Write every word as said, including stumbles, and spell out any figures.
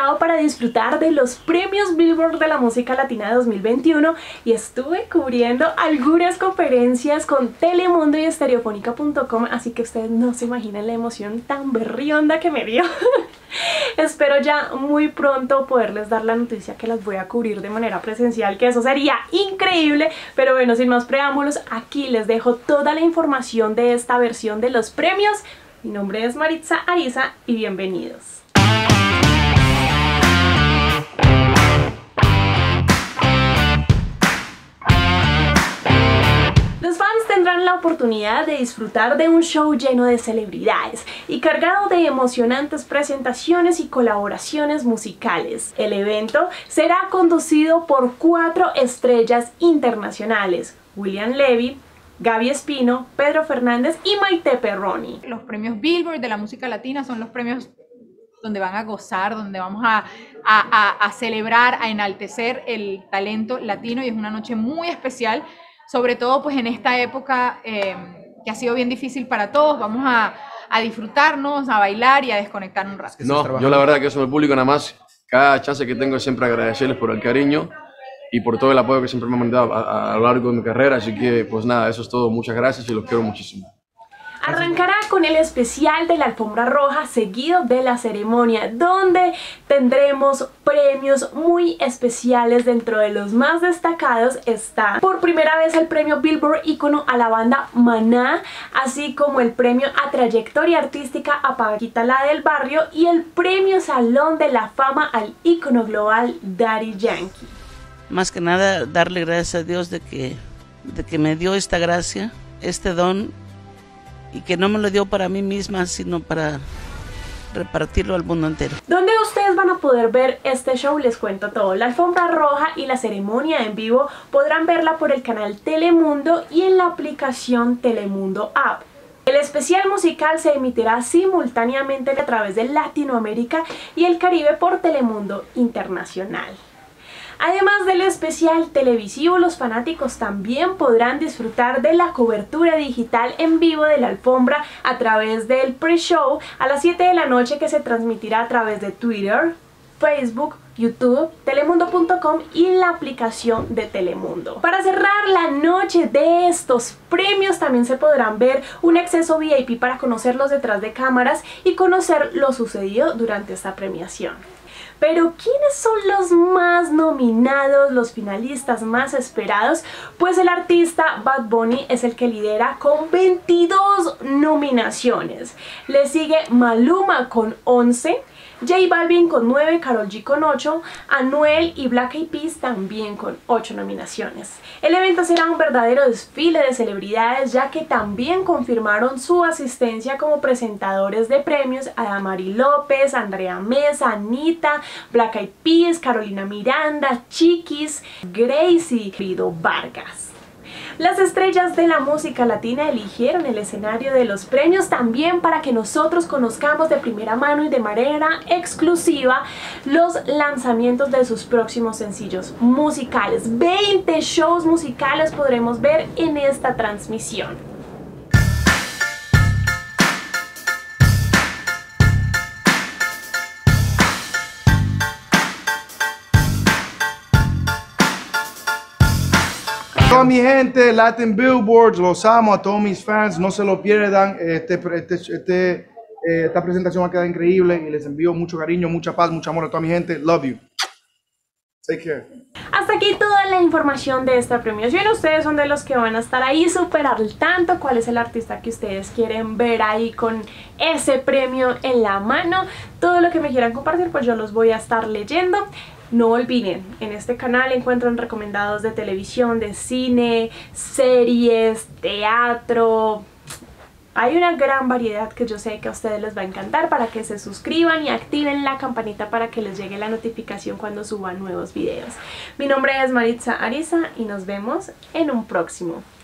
preparado para disfrutar de los premios Billboard de la música latina dos mil veintiuno y estuve cubriendo algunas conferencias con Telemundo y Estereofónica punto com, así que ustedes no se imaginan la emoción tan berrionda que me dio. Espero ya muy pronto poderles dar la noticia que las voy a cubrir de manera presencial, que eso sería increíble. Pero bueno, sin más preámbulos, aquí les dejo toda la información de esta versión de los premios. Mi nombre es Maritza Ariza y bienvenidos. Los fans tendrán la oportunidad de disfrutar de un show lleno de celebridades y cargado de emocionantes presentaciones y colaboraciones musicales. El evento será conducido por cuatro estrellas internacionales: William Levy, Gaby Espino, Pedro Fernández y Maite Perroni. Los premios Billboard de la música latina son los premios donde van a gozar, donde vamos a, a, a, a celebrar, a enaltecer el talento latino, y es una noche muy especial, sobre todo pues en esta época eh, que ha sido bien difícil para todos. Vamos a, a disfrutarnos, a bailar y a desconectar un rato. No, yo la verdad que soy el público nada más, cada chance que tengo siempre agradecerles por el cariño y por todo el apoyo que siempre me han mandado a, a lo largo de mi carrera, así que pues nada, eso es todo, muchas gracias y los quiero muchísimo. Arrancará con el especial de la alfombra roja, seguido de la ceremonia, donde tendremos premios muy especiales. Dentro de los más destacados está por primera vez el premio Billboard ícono a la banda Maná, así como el premio a trayectoria artística a Paquita la del Barrio y el premio Salón de la Fama al ícono global Daddy Yankee. Más que nada darle gracias a Dios de que, de que me dio esta gracia, este don, y que no me lo dio para mí misma, sino para repartirlo al mundo entero. Donde ustedes van a poder ver este show, les cuento todo. La alfombra roja y la ceremonia en vivo podrán verla por el canal Telemundo y en la aplicación Telemundo App. El especial musical se emitirá simultáneamente a través de Latinoamérica y el Caribe por Telemundo Internacional. Además del especial televisivo, los fanáticos también podrán disfrutar de la cobertura digital en vivo de la alfombra a través del pre-show a las siete de la noche, que se transmitirá a través de Twitter, Facebook, YouTube, Telemundo punto com y la aplicación de Telemundo. Para cerrar la noche de estos premios también se podrán ver un acceso V I P para conocerlos detrás de cámaras y conocer lo sucedido durante esta premiación. Pero ¿quiénes son los más nominados, los finalistas más esperados? Pues el artista Bad Bunny es el que lidera con veintidós nominaciones. Le sigue Maluma con once, J Balvin con nueve, Karol G con ocho, Anuel y Black Eyed Peas también con ocho nominaciones. El evento será un verdadero desfile de celebridades, ya que también confirmaron su asistencia como presentadores de premios a Adamari López, Andrea Mesa, Anita, Black Eyed Peas, Carolina Miranda, Chiquis, Gracie y Guido Vargas. Las estrellas de la música latina eligieron el escenario de los premios también para que nosotros conozcamos de primera mano y de manera exclusiva los lanzamientos de sus próximos sencillos musicales. veinte shows musicales podremos ver en esta transmisión. Toda mi gente, Latin Billboards, los amo, a todos mis fans, no se lo pierdan. Este, este, este, eh, esta presentación va a quedar increíble y les envío mucho cariño, mucha paz, mucho amor a toda mi gente. Love you. Take care. Hasta aquí toda la información de esta premiación. Ustedes son de los que van a estar ahí súper al tanto. ¿Cuál es el artista que ustedes quieren ver ahí con ese premio en la mano? Todo lo que me quieran compartir, pues yo los voy a estar leyendo. No olviden, en este canal encuentran recomendados de televisión, de cine, series, teatro. Hay una gran variedad que yo sé que a ustedes les va a encantar, para que se suscriban y activen la campanita para que les llegue la notificación cuando suban nuevos videos. Mi nombre es Maritza Ariza y nos vemos en un próximo.